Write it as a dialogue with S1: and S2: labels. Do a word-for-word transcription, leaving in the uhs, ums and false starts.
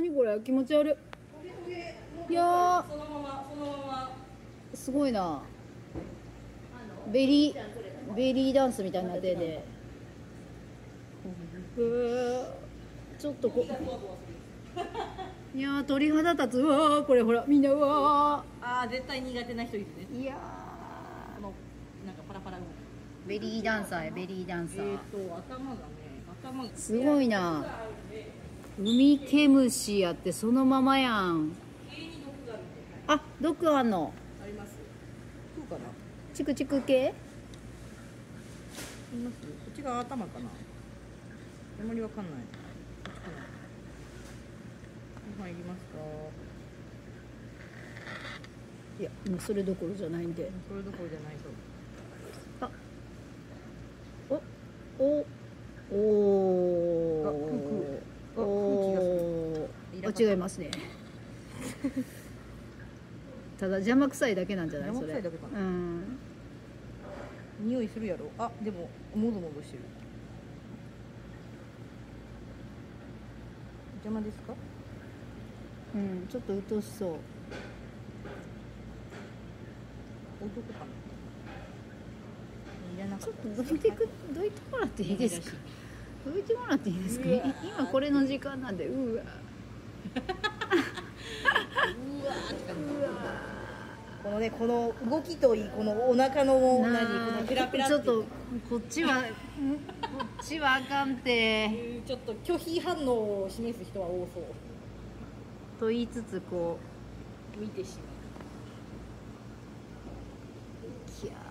S1: 何これ気持ち悪い。いや
S2: そのままそのまま。
S1: ーすごいな。ベリーベリーダンスみたいになってて、うーちょっとこいやー鳥肌立つ。うわーこれほらみんなうわ
S2: ああ絶対苦手な人いるね。
S1: ーいや
S2: このなんかパラパラの。
S1: ーベリーダンサーやベリーダンサー、
S2: えっと頭がね頭が
S1: すごいな。ウミケムシやってそのままやん。
S2: 家に毒があるんで。
S1: あ毒あんの。
S2: あります。そうかな。
S1: チクチク系。
S2: います。こっちが頭かな。あんまりわかんない。こっちかな。ご飯いりますか。
S1: いやもうそれどころじゃないんで。
S2: それどころじゃないと。
S1: あおおお
S2: あ空気あ
S1: お
S2: 空気が
S1: お違いますね。ただ邪魔くさいだけなんじゃないそれ。
S2: 邪魔くさいだけかな。
S1: うん
S2: 匂いするやろ。あでももどもどしてる。邪魔ですか。
S1: うんちょっとうとしそう。
S2: 置いとくかな。いらなか
S1: ちょ
S2: っ。
S1: ったとどいてくどいてもらっていいですか。どいてもらっていいですか。い今これの時間なんで。うわ
S2: うわーって感じ。このねこの動きといいこのお腹の何このペラペラ
S1: ちょっとこっちはこっちはあかんて
S2: ちょっと拒否反応を示す人は多そう。
S1: と言いつつこ
S2: 見てしまう。
S1: ういやー